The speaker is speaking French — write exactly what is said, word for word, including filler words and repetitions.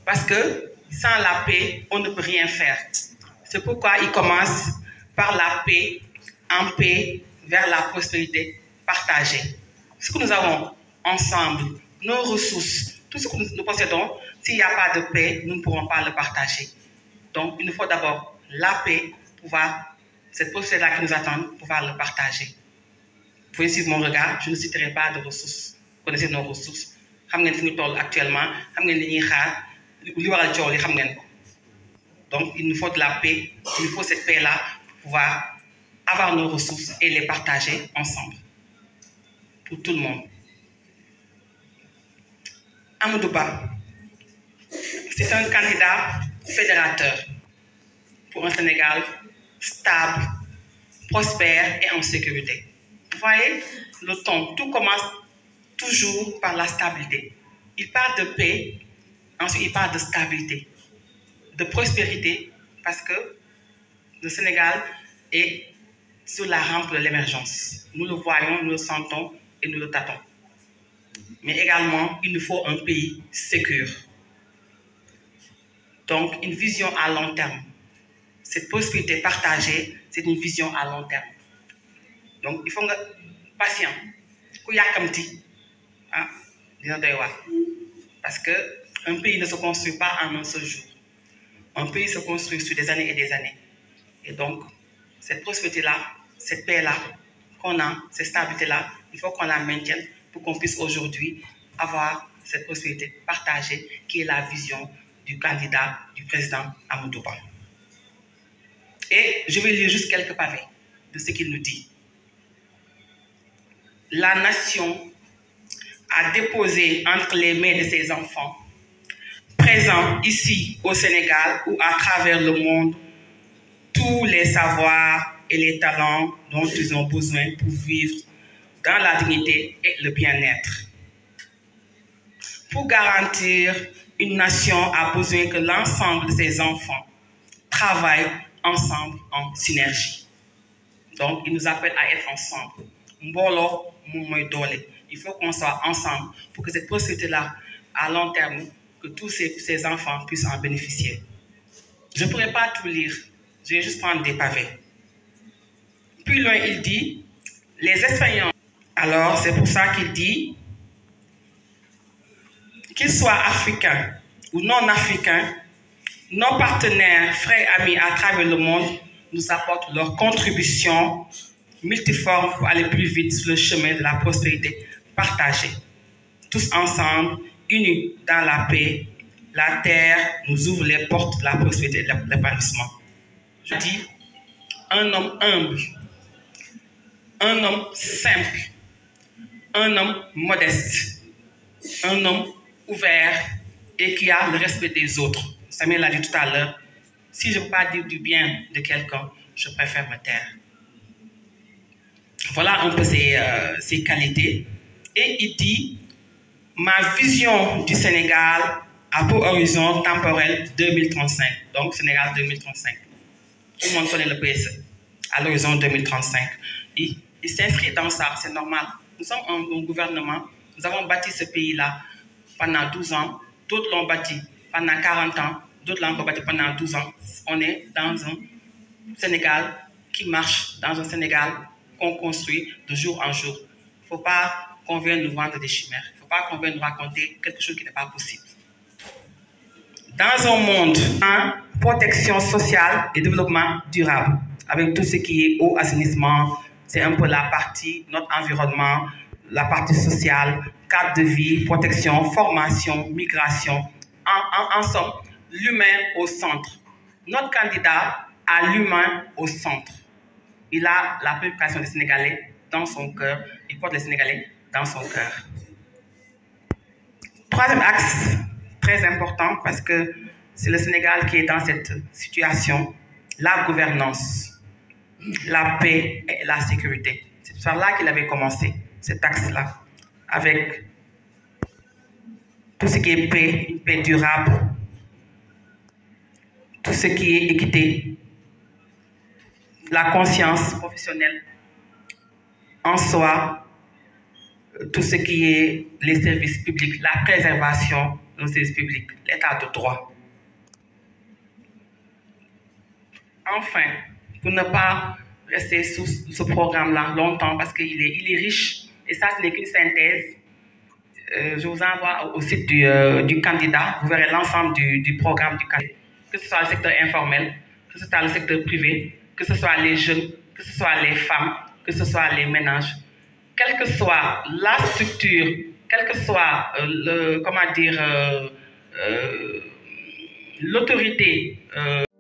Parce que sans la paix, on ne peut rien faire. C'est pourquoi il commence par la paix, en paix, vers la prospérité partagée. Ce que nous avons ensemble, nos ressources, tout ce que nous, nous possédons, s'il n'y a pas de paix, nous ne pourrons pas le partager. Donc, il nous faut d'abord la paix pour pouvoir, cette prospérité-là qui nous attend, pour pouvoir le partager. Vous pouvez suivre mon regard, je ne citerai pas de ressources. Vous connaissez nos ressources. Vous savez ce que actuellement, vous savez ce que nous avons. Donc, il nous faut de la paix, il nous faut cette paix-là pour pouvoir avoir nos ressources et les partager ensemble, pour tout le monde. Amadou Ba, c'est un candidat fédérateur pour un Sénégal stable, prospère et en sécurité. Vous voyez, le ton, tout commence toujours par la stabilité. Il parle de paix, ensuite il parle de stabilité, de prospérité, parce que le Sénégal est sur la rampe de l'émergence. Nous le voyons, nous le sentons et nous le tâtons. Mais également, il nous faut un pays sécure. Donc, une vision à long terme. Cette prospérité partagée, c'est une vision à long terme. Donc, il faut être patient. Parce qu'un pays ne se construit pas en un seul jour. Un pays se construit sur des années et des années. Et donc, cette prospérité-là, cette paix-là qu'on a, cette stabilité-là, il faut qu'on la maintienne pour qu'on puisse aujourd'hui avoir cette prospérité partagée qui est la vision du candidat du président Amadou Ba. Et je vais lire juste quelques pavés de ce qu'il nous dit. La nation a déposé entre les mains de ses enfants, présents ici au Sénégal ou à travers le monde, tous les savoirs et les talents dont ils ont besoin pour vivre dans la dignité et le bien-être. Pour garantir une nation a besoin que l'ensemble de ses enfants travaillent ensemble en synergie. Donc, il nous appelle à être ensemble. Il faut qu'on soit ensemble pour que cette possibilité-là, à long terme, que tous ces, ces enfants puissent en bénéficier. Je ne pourrais pas tout lire, je vais juste prendre des pavés. Plus loin, il dit, les expériences. Alors, c'est pour ça qu'il dit, qu'ils soient africains ou non africains, nos partenaires, frères, amis à travers le monde nous apportent leur contribution multiforme pour aller plus vite sur le chemin de la prospérité partagée. Tous ensemble, unis dans la paix, la terre nous ouvre les portes de la prospérité et de l'épanouissement. Je dis, un homme humble, un homme simple, un homme modeste, un homme ouvert et qui a le respect des autres. Samuel l'a dit tout à l'heure, si je ne peux pas dire du bien de quelqu'un, je préfère me taire. Voilà un peu ses, euh, ses qualités. Et il dit, ma vision du Sénégal a pour horizon temporel deux mille trente-cinq. Donc, Sénégal deux mille trente-cinq. Tout le monde connaît le P S E à l'horizon deux mille trente-cinq. Il, il s'inscrit dans ça, c'est normal. Nous sommes un, un gouvernement, nous avons bâti ce pays-là pendant douze ans, d'autres l'ont bâti pendant quarante ans, d'autres l'ont bâti pendant douze ans. On est dans un Sénégal qui marche, dans un Sénégal qu'on construit de jour en jour. Il ne faut pas qu'on vienne nous vendre des chimères, il ne faut pas qu'on vienne nous raconter quelque chose qui n'est pas possible. Dans un monde en protection sociale et développement durable, avec tout ce qui est eau, assainissement, c'est un peu la partie, notre environnement, la partie sociale, cadre de vie, protection, formation, migration. En, en, en somme, l'humain au centre. Notre candidat a l'humain au centre. Il a la préoccupation des Sénégalais dans son cœur. Il porte les Sénégalais dans son cœur. Troisième axe, très important parce que c'est le Sénégal qui est dans cette situation, la gouvernance, la paix et la sécurité. C'est par là qu'il avait commencé, cet axe-là, avec tout ce qui est paix, une paix durable, tout ce qui est équité, la conscience professionnelle en soi, tout ce qui est les services publics, la préservation nos services publics, l'état de droit. Enfin, pour ne pas rester sous ce programme-là longtemps, parce qu'il est, il est riche, et ça, ce n'est qu'une synthèse, euh, je vous envoie au site du, euh, du candidat, vous verrez l'ensemble du, du programme du candidat, que ce soit le secteur informel, que ce soit le secteur privé, que ce soit les jeunes, que ce soit les femmes, que ce soit les ménages, quelle que soit la structure, quelle que soit euh, le, comment dire, euh, euh, l'autorité. Euh,